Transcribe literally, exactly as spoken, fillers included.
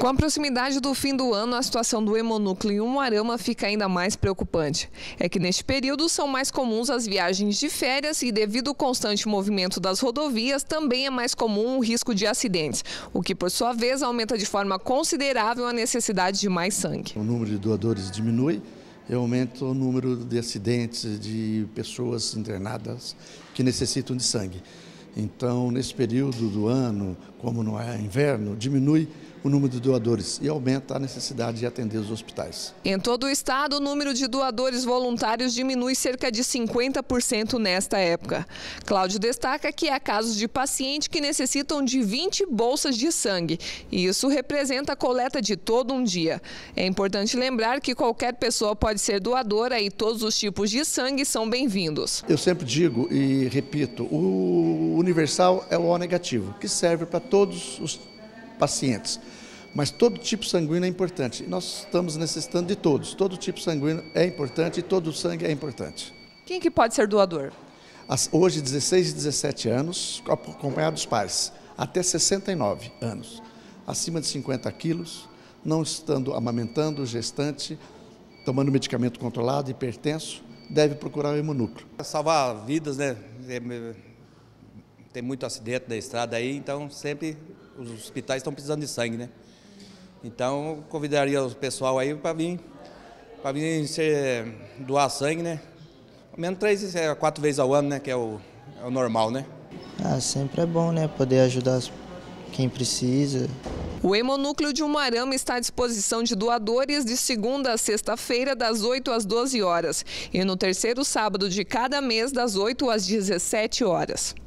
Com a proximidade do fim do ano, a situação do hemonúcleo em Umuarama fica ainda mais preocupante. É que neste período são mais comuns as viagens de férias e, devido ao constante movimento das rodovias, também é mais comum o risco de acidentes, o que, por sua vez, aumenta de forma considerável a necessidade de mais sangue. O número de doadores diminui e aumenta o número de acidentes, de pessoas internadas que necessitam de sangue. Então, nesse período do ano, como não é inverno, diminui o número de doadores e aumenta a necessidade de atender os hospitais. Em todo o estado, o número de doadores voluntários diminui cerca de cinquenta por cento nesta época. Cláudio destaca que há casos de pacientes que necessitam de vinte bolsas de sangue, e isso representa a coleta de todo um dia. É importante lembrar que qualquer pessoa pode ser doadora e todos os tipos de sangue são bem-vindos. Eu sempre digo e repito, o universal é o O negativo, que serve para todos os pacientes. Mas todo tipo sanguíneo é importante. Nós estamos necessitando de todos. Todo tipo sanguíneo é importante e todo sangue é importante. Quem que pode ser doador? Hoje, dezesseis e dezessete anos, acompanhados dos pais, até sessenta e nove anos, acima de cinquenta quilos, não estando amamentando, gestante, tomando medicamento controlado, hipertenso, deve procurar o hemonúcleo. Salvar vidas, né? Tem muito acidente na estrada aí, então sempre os hospitais estão precisando de sangue, né? Então, convidaria o pessoal aí para vir, para vir ser, doar sangue, né? Pelo menos três, quatro vezes ao ano, né? Que é o, é o normal, né? Ah, sempre é bom, né? Poder ajudar quem precisa. O hemonúcleo de Umuarama está à disposição de doadores de segunda a sexta-feira, das oito às doze horas. E no terceiro sábado de cada mês, das oito às dezessete horas.